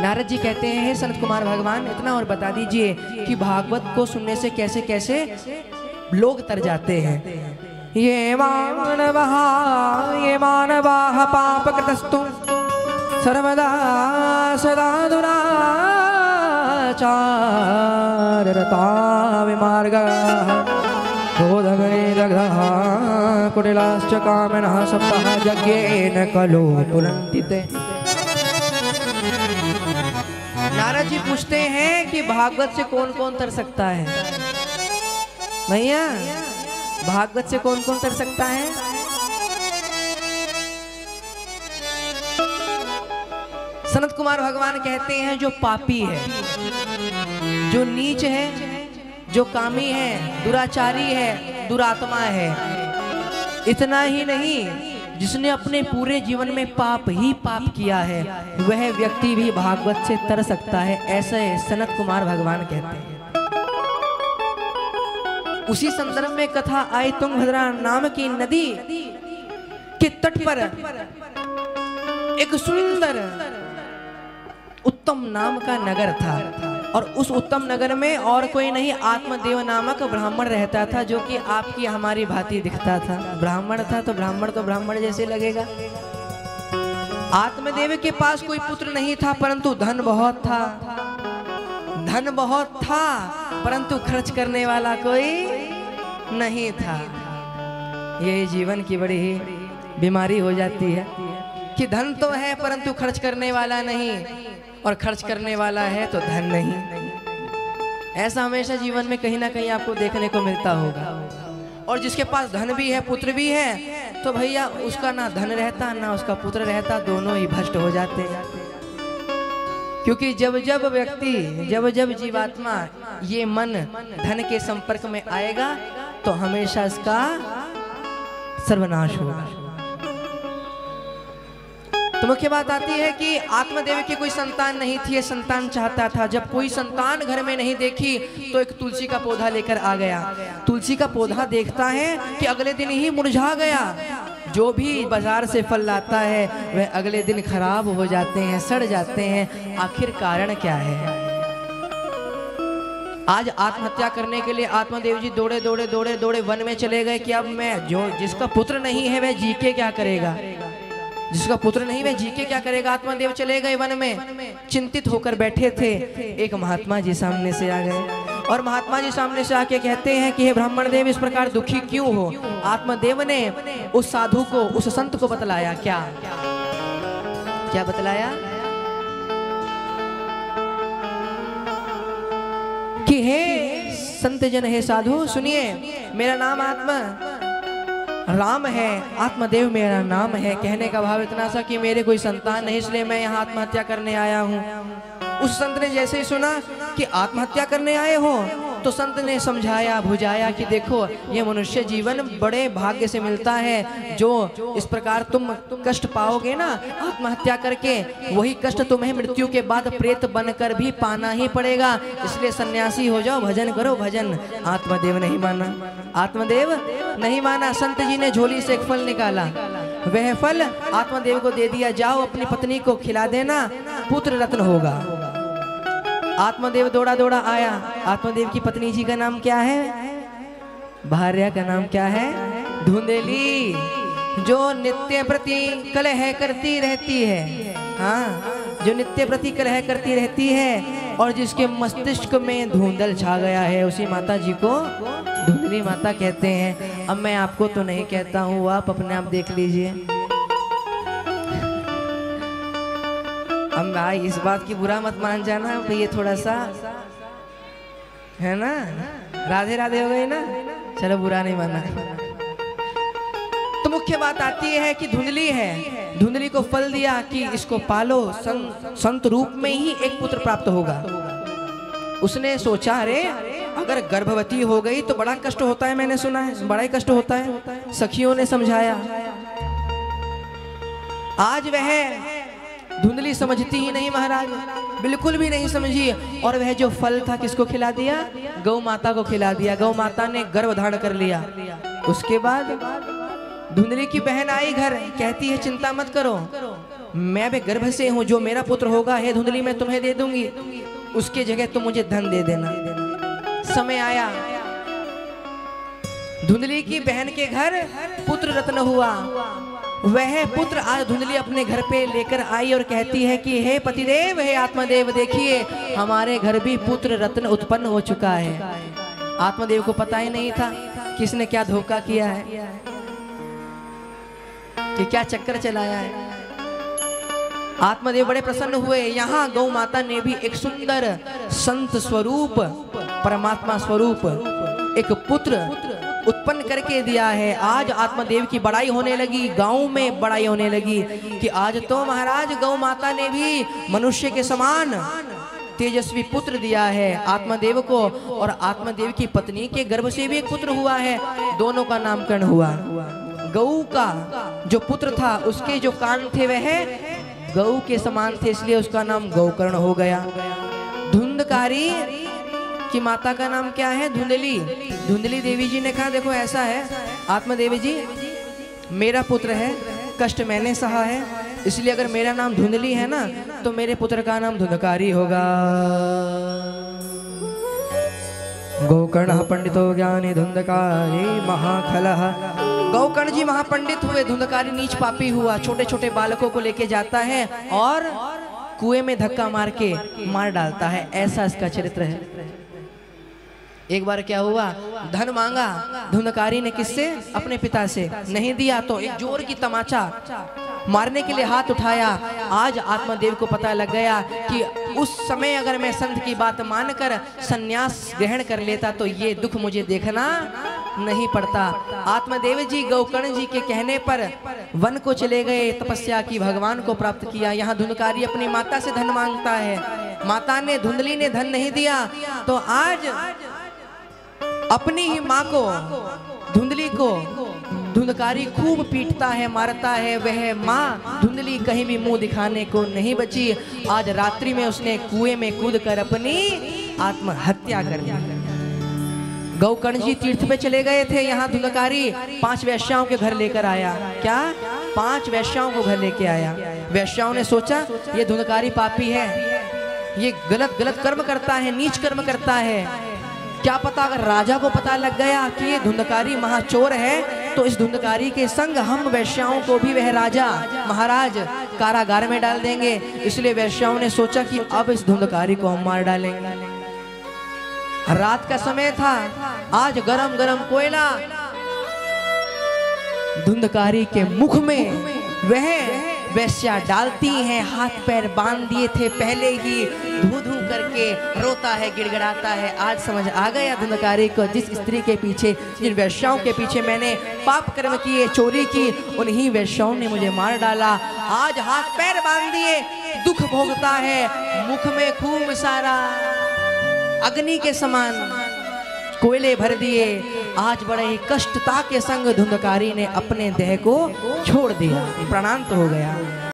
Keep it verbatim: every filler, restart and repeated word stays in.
नारद जी कहते हैं, हे सनत कुमार भगवान, इतना और बता दीजिए कि भागवत को सुनने से कैसे कैसे लोग तर जाते हैं। ये मानवः ये मानवाः पापकृतस्तु सर्वदा सदा दुराचाररता विमार्गाः क्रोधगणे दग्धाः कुटिलाश्च कामिनः सप्तः यज्ञेन खलु पुनन्ति ते। नारद जी पूछते हैं कि भागवत से कौन कौन तर सकता है? भैया भागवत से कौन कौन तर सकता है? सनत कुमार भगवान कहते हैं जो पापी है, जो नीच है, जो कामी है, दुराचारी है, दुरात्मा है। इतना ही नहीं, जिसने अपने पूरे जीवन में पाप ही पाप किया है, वह व्यक्ति भी भागवत से तर सकता है, ऐसे सनत कुमार भगवान कहते हैं। उसी संदर्भ में कथा आई, तुंगभद्रा नाम की नदी के तट पर एक सुंदर उत्तम नाम का नगर था, और उस उत्तम नगर में और कोई नहीं, आत्मदेव नामक ब्राह्मण रहता था, जो कि आपकी हमारी भांति दिखता था। ब्राह्मण था तो ब्राह्मण तो ब्राह्मण जैसे लगेगा। आत्मदेव के पास कोई पुत्र नहीं था, परंतु धन बहुत था। धन बहुत था परंतु खर्च करने वाला कोई नहीं था। ये जीवन की बड़ी ही बीमारी हो जाती है कि धन तो है परंतु खर्च करने वाला नहीं, और खर्च करने वाला है तो धन नहीं। ऐसा हमेशा जीवन में कहीं ना कहीं आपको देखने को मिलता होगा। और जिसके पास धन भी है, पुत्र भी है, तो भैया उसका ना धन रहता ना उसका पुत्र रहता, दोनों ही भ्रष्ट हो जाते। क्योंकि जब जब व्यक्ति जब जब जीवात्मा ये मन धन के संपर्क में आएगा तो हमेशा इसका सर्वनाश होगा। तो मुख्य बात आती है कि आत्मदेव की कोई संतान नहीं थी, ये संतान चाहता था। जब कोई संतान घर में नहीं देखी तो एक तुलसी का पौधा लेकर आ गया। तुलसी का पौधा देखता है कि अगले दिन ही मुरझा गया। जो भी बाजार से फल लाता है वह अगले दिन खराब हो जाते हैं, सड़ जाते हैं। आखिर कारण क्या है? आज आत्महत्या करने के लिए आत्मदेव जी दौड़े दौड़े दौड़े दौड़े वन में चले गए कि अब मैं जो जिसका पुत्र नहीं है वह जी के क्या करेगा, जिसका पुत्र नहीं वह जी के क्या करेगा। आत्मदेव चले गए वन में, चिंतित होकर बैठे थे। एक महात्मा जी सामने से आ गए और महात्मा जी सामने से आके कहते हैं कि हे ब्राह्मण देव, इस प्रकार दुखी क्यों हो? आत्मदेव ने उस साधु को, उस संत को बतलाया। क्या क्या बतलाया? कि हे संत जन, हे साधु सुनिए, मेरा नाम आत्मा राम है, आत्मदेव मेरा नाम है। कहने का भाव इतना सा कि मेरे कोई संतान नहीं, इसलिए मैं यहाँ आत्महत्या करने आया हूँ। उस संत ने जैसे ही सुना कि आत्महत्या करने आए हो तो संत ने समझाया बुझाया कि देखो ये मनुष्य जीवन बड़े भाग्य से मिलता है। जो इस प्रकार तुम कष्ट पाओगे ना आत्महत्या करके, वही कष्ट तुम्हें मृत्यु के बाद प्रेत बनकर भी पाना ही पड़ेगा। इसलिए सन्यासी हो जाओ, भजन करो भजन। आत्मदेव नहीं माना, आत्मदेव नहीं माना। संत जी ने झोली से एक फल निकाला, वह फल आत्मदेव को दे दिया। जाओ अपनी पत्नी को खिला देना, पुत्र रत्न होगा। आत्मदेव दौड़ा दौड़ा आया। आत्मदेव की पत्नी जी का नाम क्या है? भार्या का नाम क्या है? धुंधेली, जो नित्य प्रति कलह करती रहती है। हाँ, जो नित्य प्रति कलह करती रहती है और जिसके मस्तिष्क में धुंधल छा गया है, उसी माता जी को धुंधली माता कहते हैं। अब मैं आपको तो नहीं कहता हूँ, आप अपने आप देख लीजिए। अब भाई इस बात की बुरा मत मान जाना, ये थोड़ा सा है ना, राधे राधे हो गई ना, चलो बुरा नहीं माना। तो मुख्य बात आती है कि धुंधली है, धुंधली को फल दिया कि इसको पालो, संत संत रूप में ही एक पुत्र प्राप्त होगा। उसने सोचा अरे अगर गर्भवती हो गई तो बड़ा कष्ट होता है, मैंने सुना है बड़ा ही कष्ट होता है। सखियों ने समझाया, आज वह धुंधली समझती ही नहीं महाराज, बिल्कुल भी नहीं समझी। और वह जो फल था किसको खिला दिया? गौ माता को खिला दिया। गौ माता ने गर्भ धारण कर लिया। उसके बाद धुंधली की बहन आई घर, कहती है चिंता मत करो, मैं भी गर्भ से हूँ, जो मेरा पुत्र होगा हे धुंधली मैं तुम्हें दे दूंगी, उसके जगह तुम मुझे धन दे देना। समय आया, धुंधली की बहन के घर पुत्र रत्न हुआ। वह पुत्र आज धुंधली अपने घर पे लेकर आई और कहती है कि हे पतिदेव, हे आत्मदेव, देखिए हमारे घर भी पुत्र रत्न उत्पन्न हो चुका है। आत्मदेव को पता ही नहीं था किसने क्या धोखा किया है, कि क्या चक्कर चलाया है। आत्मदेव बड़े प्रसन्न हुए। यहाँ गौ माता ने भी एक सुंदर संत स्वरूप, परमात्मा स्वरूप एक पुत्र उत्पन्न करके दिया है। आज आत्मदेव की बड़ाई होने लगी, गांव में बड़ाई होने लगी कि आज तो महाराज गौ माता ने भी मनुष्य के समान तेजस्वी पुत्र दिया है आत्मदेव को, और आत्मदेव की पत्नी के गर्भ से भी एक पुत्र हुआ है। दोनों का नामकरण हुआ। गौ का जो पुत्र था उसके जो कान थे वह गौ के समान थे, इसलिए उसका नाम गौकर्ण हो गया। धुंधकारी की माता का नाम क्या है? धुंधली। धुंधली देवी जी ने कहा देखो ऐसा है आत्मदेव जी, मेरा पुत्र है, कष्ट मैंने सहा है, इसलिए अगर मेरा नाम धुंधली है ना तो मेरे पुत्र का नाम धुंधकारी होगा। गौकर्ण पंडितो ज्ञानी धुंधकारी महाखलः। गौकर्ण जी महापंडित हुए, धुंधकारी नीच पापी हुआ। छोटे छोटे बालकों को लेके जाता है और कुएं में धक्का मार के मार डालता है, ऐसा इसका चरित्र है। एक बार क्या हुआ, धन मांगा धुंधकारी ने, किससे? अपने पिता से। नहीं दिया तो एक जोर की तमाचा मारने के लिए हाथ उठाया। आज आत्मदेव को पता लग गया कि उस समय अगर मैं संत की बात मानकर सन्यास ग्रहण कर लेता तो ये दुख मुझे देखना नहीं पड़ता। आत्मदेव जी गौकर्ण जी के कहने पर वन को चले गए, तपस्या की, भगवान को प्राप्त किया। यहाँ धुंधकारी अपनी माता से धन मांगता है, माता ने, धुंधली ने धन नहीं दिया तो आज अपनी ही माँ को, धुंधली को धुंधकारी खूब पीटता है, मारता है। वह माँ धुंधली कहीं भी मुंह दिखाने को नहीं बची। आज रात्रि में उसने कुएं में कूदकर अपनी आत्महत्या कर दी। गौकर्ण जी तीर्थ पे चले गए थे, यहाँ धुंधकारी पांच वैश्याओं के घर लेकर आया। क्या? पांच वैश्याओं को घर लेके आया। वैश्याओं ने सोचा ये धुंधकारी पापी है, ये गलत गलत कर्म करता है, नीच कर्म करता है। क्या पता अगर राजा को पता लग गया कि ये धुंधकारी महाचोर है तो इस धुंधकारी के संग हम वैश्याओं को भी वह राजा महाराज कारागार में डाल देंगे। इसलिए वैश्याओं ने सोचा कि अब इस धुंधकारी को हम मार डालेंगे। रात का समय था, आज गरम गरम कोयला धुंधकारी के मुख में वह वैश्या डालती हैं। हाथ पैर बांध दिए थे पहले ही, धू धू करके रोता है, गिड़गिड़ाता है। आज समझ आ गया धुंधकारी को, जिस स्त्री के पीछे, जिन वैश्याओं के पीछे मैंने पाप कर्म किए, चोरी की, उन्हीं वैश्याओं ने मुझे मार डाला। आज हाथ पैर बांध दिए, दुख भोगता है, मुख में खूब सारा अग्नि के समान कोयले भर दिए। आज बड़े ही कष्टता के संग धुंधकारी ने अपने देह को छोड़ दिया, प्राणांत हो गया।